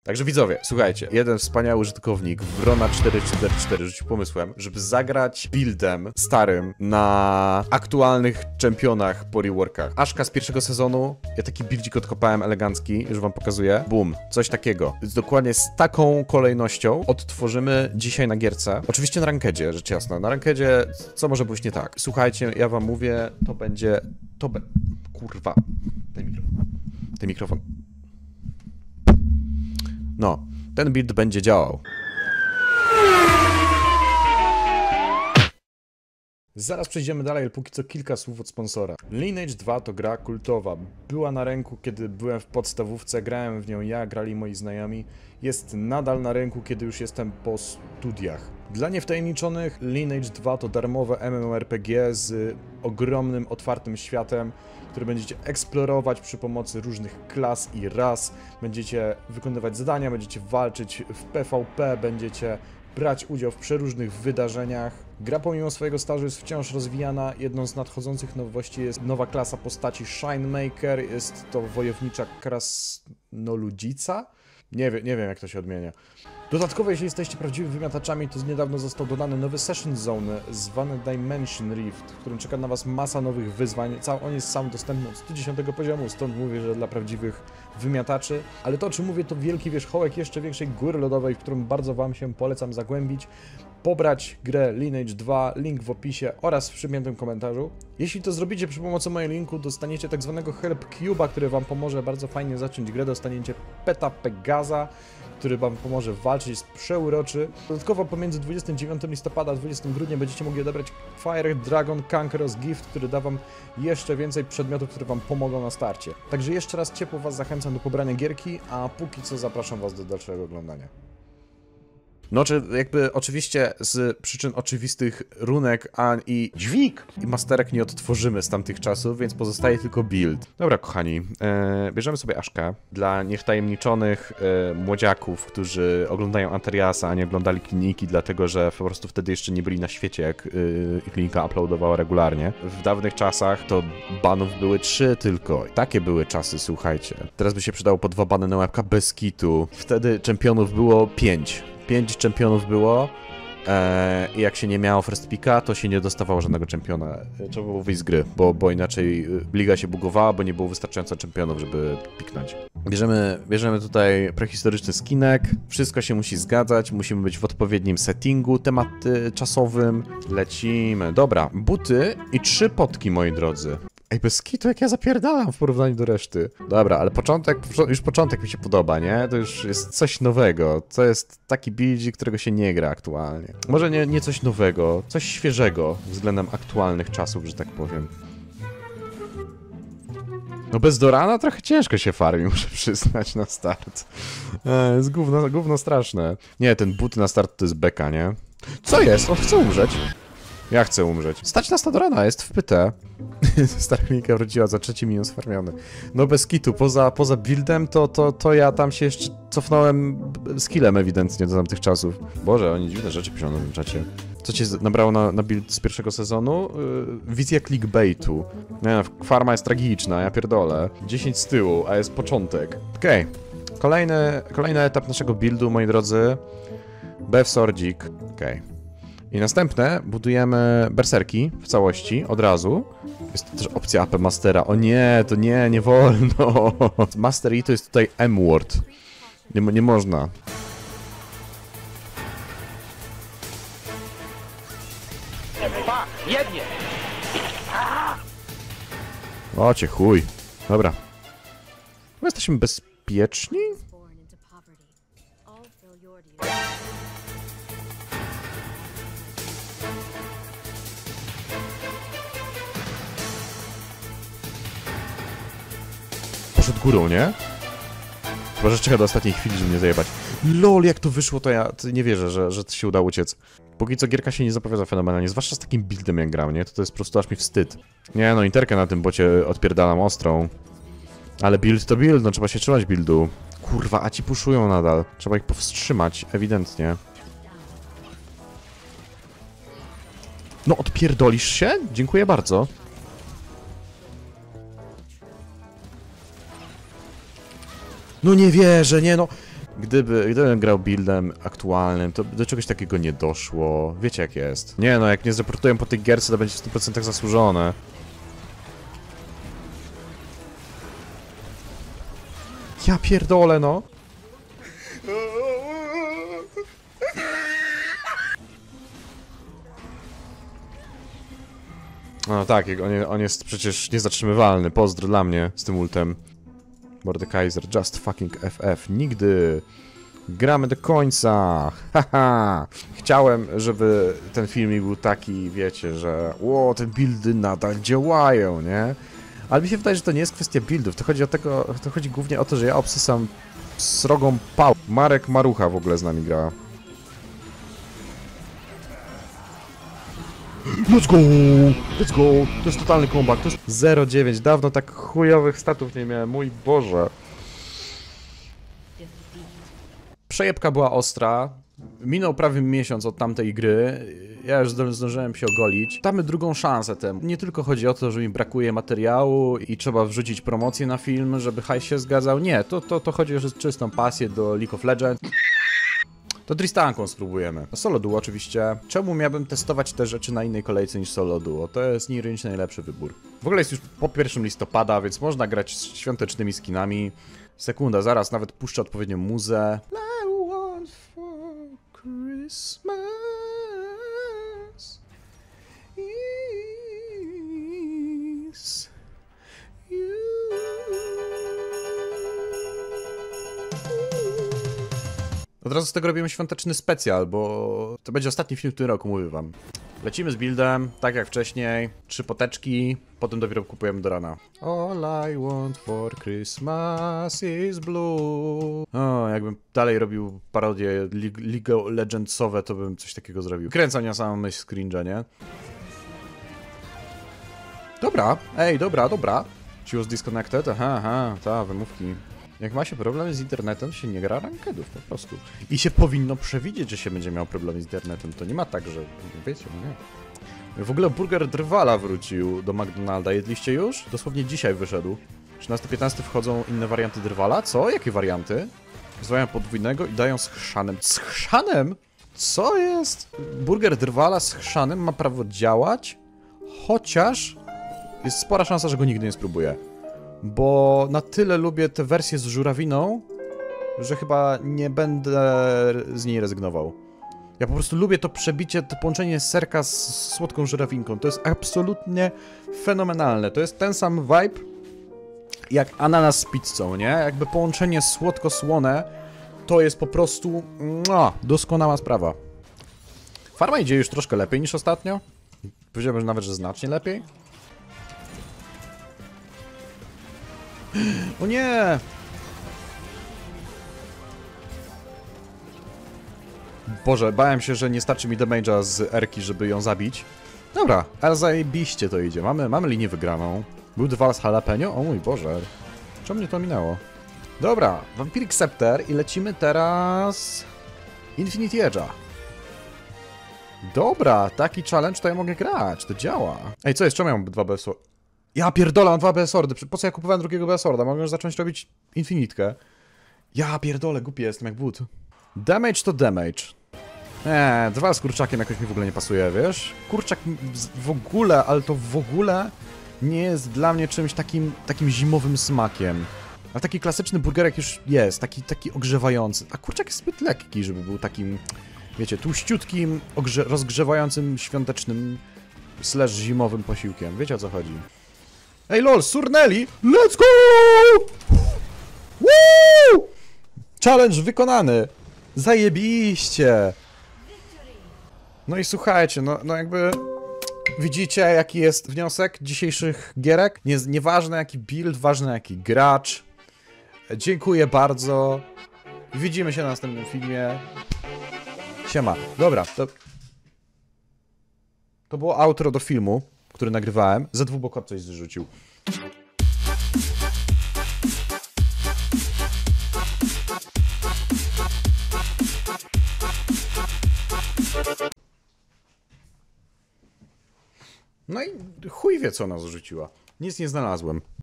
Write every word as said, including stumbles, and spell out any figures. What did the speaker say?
Także widzowie, słuchajcie, jeden wspaniały użytkownik, Wrona cztery cztery cztery, rzucił pomysłem, żeby zagrać buildem starym na aktualnych czempionach po reworkach. Aszka z pierwszego sezonu, ja taki buildzik odkopałem elegancki, już wam pokazuję. Boom, coś takiego. Więc dokładnie z taką kolejnością odtworzymy dzisiaj na gierce. Oczywiście na rankedzie, rzecz jasna. Na rankedzie co może być nie tak? Słuchajcie, ja wam mówię, to będzie... To be... Kurwa. Ten mikrofon. Ten mikrofon. No, ten build będzie działał. Zaraz przejdziemy dalej, ale póki co kilka słów od sponsora. Lineage dwa to gra kultowa. Była na rynku, kiedy byłem w podstawówce, grałem w nią ja, grali moi znajomi. Jest nadal na rynku, kiedy już jestem po studiach. Dla niewtajemniczonych Lineage dwa to darmowe MMORPG z ogromnym, otwartym światem, który będziecie eksplorować przy pomocy różnych klas i ras. Będziecie wykonywać zadania, będziecie walczyć w P V P, będziecie brać udział w przeróżnych wydarzeniach. Gra pomimo swojego stażu jest wciąż rozwijana. Jedną z nadchodzących nowości jest nowa klasa postaci Shinemaker. Jest to wojownicza krasnoludzica. Nie wiem, nie wiem jak to się odmienia. Dodatkowo, jeśli jesteście prawdziwymi wymiataczami, to niedawno został dodany nowy Session Zone zwany Dimension Rift, w którym czeka na was masa nowych wyzwań. On jest sam dostępny od stu dziesiątego poziomu, stąd mówię, że dla prawdziwych wymiataczy. Ale to, o czym mówię, to wielki wierzchołek jeszcze większej góry lodowej, w którą bardzo wam się polecam zagłębić. Pobrać grę Lineage dwa, link w opisie oraz w przypiętym komentarzu. Jeśli to zrobicie przy pomocy mojego linku, dostaniecie tak zwanego Help Cube'a, który wam pomoże bardzo fajnie zacząć grę. Dostaniecie Peta Pegaza, który wam pomoże walczyć, jest przeuroczy. Dodatkowo pomiędzy dwudziestego dziewiątego listopada a dwudziestego grudnia będziecie mogli odebrać Fire Dragon Conqueror's Gift, który da wam jeszcze więcej przedmiotów, które wam pomogą na starcie. Także jeszcze raz ciepło was zachęcam do pobrania gierki, a póki co zapraszam was do dalszego oglądania. No, czy jakby oczywiście z przyczyn oczywistych runek a i dźwig i masterek nie odtworzymy z tamtych czasów, więc pozostaje tylko build. Dobra, kochani, e, bierzemy sobie Aszkę. Dla niewtajemniczonych e, młodziaków, którzy oglądają Anteriasa, a nie oglądali kliniki, dlatego że po prostu wtedy jeszcze nie byli na świecie, jak e, klinika uploadowała regularnie. W dawnych czasach to banów były trzy tylko. Takie były czasy, słuchajcie. Teraz by się przydało po dwa bany na łebka bez kitu. Wtedy czempionów było pięć. Pięć czempionów było e, i jak się nie miało first picka, to się nie dostawało żadnego czempiona. Trzeba było wyjść z gry, bo, bo inaczej liga się bugowała, bo nie było wystarczająco czempionów, żeby piknąć. Bierzemy, bierzemy tutaj prehistoryczny skinek, wszystko się musi zgadzać, musimy być w odpowiednim settingu temat czasowym. Lecimy. Dobra, buty i trzy potki, moi drodzy. Ej, bez kitu jak ja zapierdalam w porównaniu do reszty. Dobra, ale początek, już początek mi się podoba, nie? To już jest coś nowego. To jest taki build, którego się nie gra aktualnie. Może nie, nie coś nowego, coś świeżego względem aktualnych czasów, że tak powiem. No bez Dorana trochę ciężko się farmi, muszę przyznać, na start. E, jest gówno, gówno straszne. Nie, ten but na start to jest beka, nie? Co jest? On chce umrzeć. Ja chcę umrzeć. Stać nas na Dorana, jest w pytę. Stara klinika wróciła za trzeci minus farmiony. No bez kitu, poza, poza buildem to, to, to ja tam się jeszcze cofnąłem skillem ewidentnie do tamtych czasów. Boże, oni dziwne rzeczy piszą na tym czacie. Co cię nabrało na, na build z pierwszego sezonu? Yy, wizja clickbaitu. Nie, farma jest tragiczna, ja pierdolę. dziesięć z tyłu, a jest początek. Okej. Okay. Kolejny, kolejny etap naszego buildu, moi drodzy. Bev Sordzik. Okej. Okay. I następne budujemy berserki w całości, od razu. Jest to też opcja A P Mastera. O nie, to nie, nie wolno. Master E to jest tutaj M-word. Nie, nie można. Jednie! O cię chuj. Dobra. My jesteśmy bezpieczni? Poszedł górą, nie? Chyba, że czeka do ostatniej chwili, żeby mnie zajebać. Lol, jak to wyszło, to ja to nie wierzę, że, że to się udało uciec. Póki co gierka się nie zapowiada fenomenalnie, zwłaszcza z takim buildem jak grał, nie? To to jest po prostu aż mi wstyd. Nie no, interkę na tym bocie odpierdalam ostrą. Ale build to build, no trzeba się trzymać buildu. Kurwa, a ci puszują nadal. Trzeba ich powstrzymać, ewidentnie. No odpierdolisz się? Dziękuję bardzo. No nie wierzę, nie no. Gdyby, gdybym grał buildem aktualnym, to do czegoś takiego nie doszło. Wiecie jak jest. Nie no, jak nie zreportuję po tej gierce, to będzie w stu procentach zasłużone. Ja pierdolę, no. No tak, on, on jest przecież niezatrzymywalny. Pozdro dla mnie z tym ultem. Mordekaiser, just fucking F F. Nigdy. Gramy do końca. Haha. Chciałem, żeby ten filmik był taki, wiecie, że ło, te buildy nadal działają, nie? Ale mi się wydaje, że to nie jest kwestia buildów. To chodzi o tego, to chodzi głównie o to, że ja obsysam srogą pał. Marek Marucha w ogóle z nami gra. Let's go! Let's go! To jest totalny comeback, to jest zero dziewięć. Dawno tak chujowych statów nie miałem, mój Boże. Przejebka była ostra. Minął prawie miesiąc od tamtej gry. Ja już zdążyłem się ogolić. Damy drugą szansę temu. Nie tylko chodzi o to, że mi brakuje materiału i trzeba wrzucić promocję na film, żeby hajs się zgadzał. Nie, to, to, to chodzi o czystą pasję do League of Legends. To Tristanką spróbujemy. Solo duo oczywiście. Czemu miałbym testować te rzeczy na innej kolejce niż solo duo? To jest nieironicznie najlepszy wybór. W ogóle jest już po pierwszym listopada, więc można grać z świątecznymi skinami. Sekunda, zaraz nawet puszczę odpowiednią muzę. I want for Christmas is you. Od razu z tego robimy świąteczny specjal, bo to będzie ostatni film w tym roku, mówię wam. Lecimy z buildem, tak jak wcześniej. Trzy poteczki, potem dopiero kupujemy do rana. All I want for Christmas is blue. O, jakbym dalej robił parodie League Legendsowe, to bym coś takiego zrobił. Kręcam na samą myśl scringe, nie? Dobra, ej, dobra, dobra. She was disconnected? Aha, aha, ta, wymówki. Jak ma się problem z internetem, się nie gra rankedów po prostu. I się powinno przewidzieć, że się będzie miał problemy z internetem. To nie ma tak, że... wiecie, nie. W ogóle burger Drwala wrócił do McDonalda. Jedliście już? Dosłownie dzisiaj wyszedł. trzynaście piętnaście wchodzą inne warianty Drwala. Co? Jakie warianty? Zwają podwójnego i dają z chrzanem. Z chrzanem? Co jest? Burger Drwala z chrzanem ma prawo działać, chociaż jest spora szansa, że go nigdy nie spróbuję. Bo na tyle lubię tę wersję z żurawiną, że chyba nie będę z niej rezygnował. Ja po prostu lubię to przebicie, to połączenie serka z słodką żurawinką. To jest absolutnie fenomenalne. To jest ten sam vibe jak ananas z pizzą, nie? Jakby połączenie słodko-słone to jest po prostu mua, doskonała sprawa. Farma idzie już troszkę lepiej niż ostatnio. Powiedziałbym że nawet, że znacznie lepiej. O nie! Boże, bałem się, że nie starczy mi damage'a z Erki, żeby ją zabić. Dobra, ale zajebiście to idzie. Mamy, mamy linię wygraną. Był dwa z jalapeno? O mój Boże. Czemu mnie to minęło? Dobra, Vampiric Scepter i lecimy teraz... Infinity Edge'a. Dobra, taki challenge to ja mogę grać, to działa. Ej, co jest? Czemu ja mam dwa B S O? Ja pierdolę, mam dwa B S O rdy. Po co ja kupowałem drugiego B S O rda? Mogę już zacząć robić Infinitkę. Ja pierdolę, głupi jestem jak but. Damage to damage. Eee, dwa z kurczakiem jakoś mi w ogóle nie pasuje, wiesz? Kurczak w ogóle, ale to w ogóle nie jest dla mnie czymś takim, takim zimowym smakiem. A taki klasyczny burgerek już jest, taki, taki ogrzewający. A kurczak jest zbyt lekki, żeby był takim, wiecie, tłuściutkim, rozgrzewającym, świątecznym slash zimowym posiłkiem. Wiecie o co chodzi? Ej lol, surnęli! Let's go! Woo! Challenge wykonany! Zajebiście! No i słuchajcie, no, no jakby... Widzicie jaki jest wniosek dzisiejszych gierek? Nie, nieważne jaki build, ważne jaki gracz. Dziękuję bardzo. Widzimy się na następnym filmie. Siema. Dobra, to... To było outro do filmu, który nagrywałem. Ze dwóch coś zrzucił. No i chuj wie co ona zrzuciła. Nic nie znalazłem.